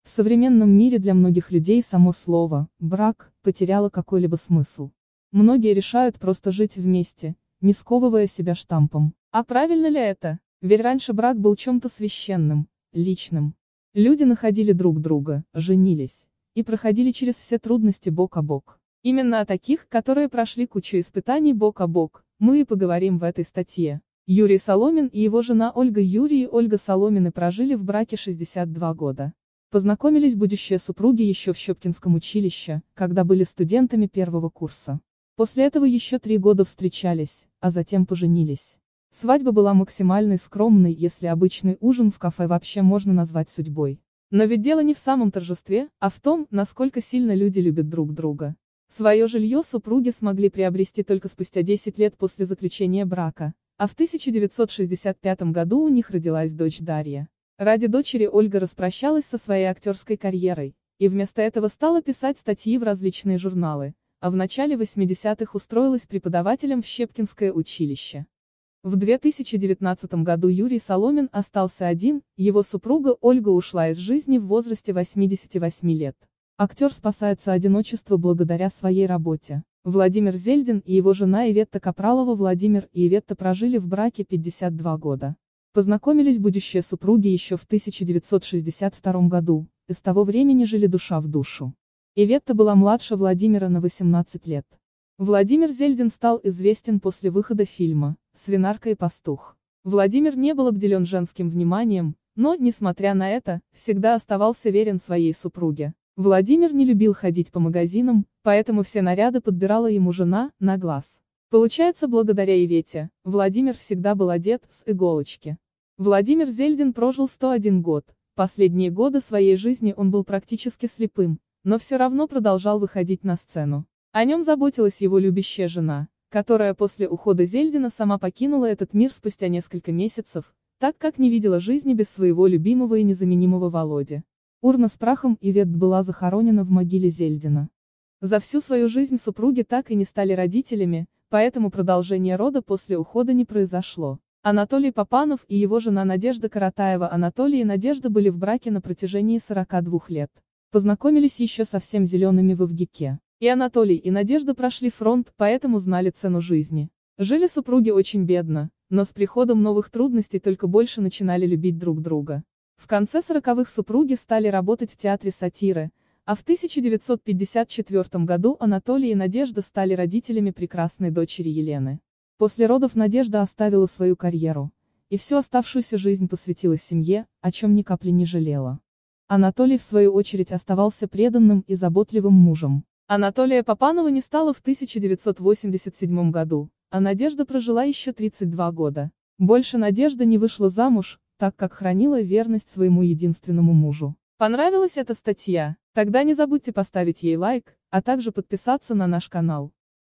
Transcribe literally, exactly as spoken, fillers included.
В современном мире для многих людей само слово «брак» потеряло какой-либо смысл. Многие решают просто жить вместе, не сковывая себя штампом. А правильно ли это? Ведь раньше брак был чем-то священным, личным. Люди находили друг друга, женились и проходили через все трудности бок о бок. Именно о таких, которые прошли кучу испытаний бок о бок, мы и поговорим в этой статье. Юрий Соломин и его жена Ольга Юрий и Ольга Соломины прожили в браке шестьдесят два года. Познакомились будущие супруги еще в Щепкинском училище, когда были студентами первого курса. После этого еще три года встречались, а затем поженились. Свадьба была максимально скромной, если обычный ужин в кафе вообще можно назвать судьбой. Но ведь дело не в самом торжестве, а в том, насколько сильно люди любят друг друга. Свое жилье супруги смогли приобрести только спустя десять лет после заключения брака, а в тысяча девятьсот шестьдесят пятом году у них родилась дочь Дарья. Ради дочери Ольга распрощалась со своей актерской карьерой, и вместо этого стала писать статьи в различные журналы, а в начале восьмидесятых устроилась преподавателем в Щепкинское училище. В две тысячи девятнадцатом году Юрий Соломин остался один, его супруга Ольга ушла из жизни в возрасте восьмидесяти восьми лет. Актер спасается одиночества благодаря своей работе. Владимир Зельдин и его жена Иветта Капралова. Владимир и Иветта прожили в браке пятьдесят два года. Познакомились будущие супруги еще в тысяча девятьсот шестьдесят втором году, и с того времени жили душа в душу. Иветта была младше Владимира на восемнадцать лет. Владимир Зельдин стал известен после выхода фильма «Свинарка и пастух». Владимир не был обделен женским вниманием, но, несмотря на это, всегда оставался верен своей супруге. Владимир не любил ходить по магазинам, поэтому все наряды подбирала ему жена, на глаз. Получается, благодаря Ивете, Владимир всегда был одет с иголочки. Владимир Зельдин прожил сто один год, последние годы своей жизни он был практически слепым, но все равно продолжал выходить на сцену. О нем заботилась его любящая жена, которая после ухода Зельдина сама покинула этот мир спустя несколько месяцев, так как не видела жизни без своего любимого и незаменимого Володи. Урна с прахом Ивет была захоронена в могиле Зельдина. За всю свою жизнь супруги так и не стали родителями, поэтому продолжение рода после ухода не произошло. Анатолий Попанов и его жена Надежда Каратаева. Анатолий и Надежда были в браке на протяжении сорока двух лет. Познакомились еще совсем зелеными в Ивгике. И Анатолий, и Надежда прошли фронт, поэтому знали цену жизни. Жили супруги очень бедно, но с приходом новых трудностей только больше начинали любить друг друга. В конце сороковых супруги стали работать в театре сатиры, а в тысяча девятьсот пятьдесят четвёртом году Анатолий и Надежда стали родителями прекрасной дочери Елены. После родов Надежда оставила свою карьеру, и всю оставшуюся жизнь посвятила семье, о чем ни капли не жалела. Анатолий в свою очередь оставался преданным и заботливым мужем. Анатолия Попанова не стало в тысяча девятьсот восемьдесят седьмом году, а Надежда прожила еще тридцать два года. Больше Надежда не вышла замуж, так как хранила верность своему единственному мужу. Понравилась эта статья? Тогда не забудьте поставить ей лайк, а также подписаться на наш канал.